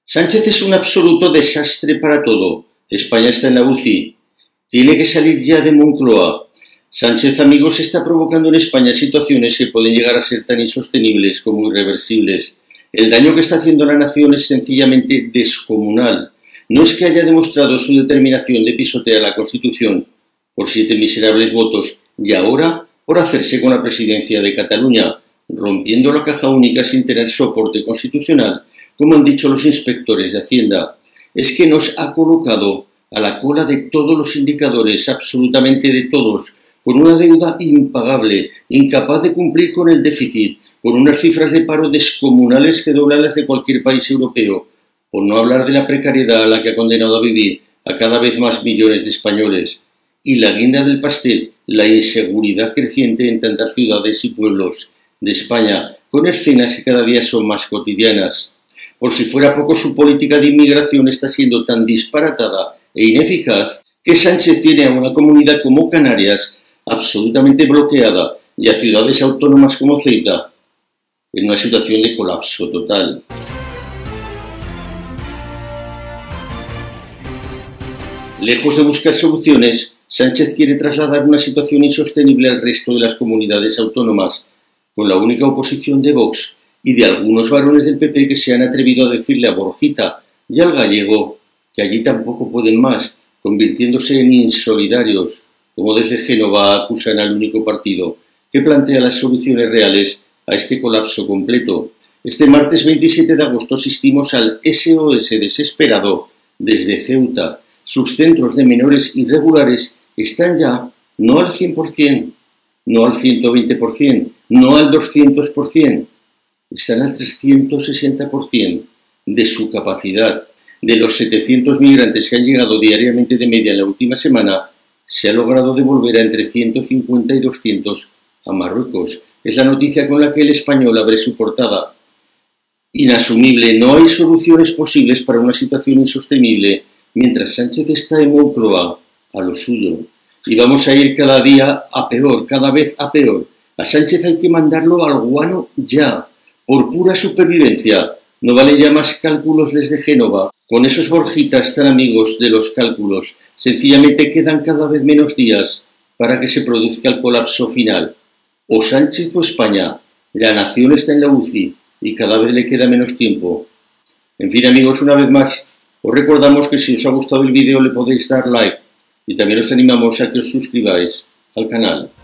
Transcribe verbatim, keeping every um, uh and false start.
Sánchez es un absoluto desastre para todo. España está en la U C I. Tiene que salir ya de Moncloa. Sánchez, amigos, está provocando en España situaciones que pueden llegar a ser tan insostenibles como irreversibles. El daño que está haciendo a la nación es sencillamente descomunal. No es que haya demostrado su determinación de pisotear la Constitución por siete miserables votos y ahora por hacerse con la presidencia de Cataluña, rompiendo la caja única sin tener soporte constitucional, como han dicho los inspectores de Hacienda. Es que nos ha colocado a la cola de todos los indicadores, absolutamente de todos, con una deuda impagable, incapaz de cumplir con el déficit, con unas cifras de paro descomunales que doblan las de cualquier país europeo, por no hablar de la precariedad a la que ha condenado a vivir a cada vez más millones de españoles. Y la guinda del pastel, la inseguridad creciente en tantas ciudades y pueblos de España, con escenas que cada día son más cotidianas. Por si fuera poco, su política de inmigración está siendo tan disparatada e ineficaz que Sánchez tiene a una comunidad como Canarias absolutamente bloqueada y a ciudades autónomas como Ceuta en una situación de colapso total. Lejos de buscar soluciones, Sánchez quiere trasladar una situación insostenible al resto de las comunidades autónomas, con la única oposición de Vox y de algunos varones del P P que se han atrevido a decirle a Borjita y al gallego que allí tampoco pueden más, convirtiéndose en insolidarios, como desde Génova acusan al único partido que plantea las soluciones reales a este colapso completo. Este martes veintisiete de agosto asistimos al S O S desesperado desde Ceuta. Sus centros de menores irregulares están ya no al cien por cien, no al ciento veinte por cien, no al doscientos por cien, están al trescientos sesenta por cien de su capacidad. De los setecientos migrantes que han llegado diariamente de media en la última semana, se ha logrado devolver a entre ciento cincuenta y doscientos a Marruecos. Es la noticia con la que El Español abre su portada. Inasumible, no hay soluciones posibles para una situación insostenible mientras Sánchez está en Moncloa a lo suyo. Y vamos a ir cada día a peor, cada vez a peor. A Sánchez hay que mandarlo al guano ya, por pura supervivencia. No vale ya más cálculos desde Génova. Con esos Borjitas tan amigos de los cálculos, sencillamente quedan cada vez menos días para que se produzca el colapso final. O Sánchez o España. La nación está en la U C I y cada vez le queda menos tiempo. En fin, amigos, una vez más, os recordamos que si os ha gustado el vídeo le podéis dar like y también os animamos a que os suscribáis al canal.